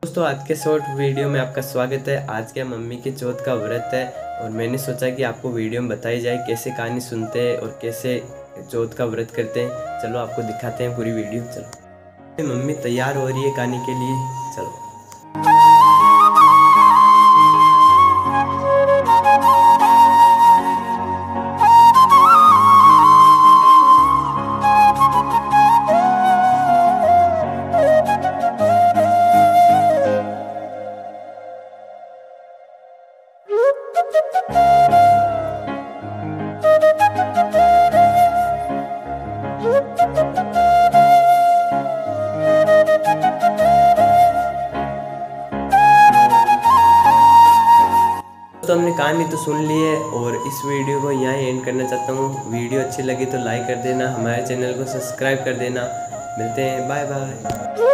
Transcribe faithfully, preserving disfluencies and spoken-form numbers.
दोस्तों आज के शॉर्ट वीडियो में आपका स्वागत है। आज के मम्मी के चौथ का व्रत है और मैंने सोचा कि आपको वीडियो में बताई जाए कैसे कहानी सुनते हैं और कैसे चौथ का व्रत करते हैं। चलो आपको दिखाते हैं पूरी वीडियो। चलो मम्मी तैयार हो रही है कहानी के लिए। चलो तो हमने कहानी तो सुन ली है और इस वीडियो को यहाँ ही एंड करना चाहता हूँ। वीडियो अच्छी लगी तो लाइक कर देना, हमारे चैनल को सब्सक्राइब कर देना। मिलते हैं, बाय बाय।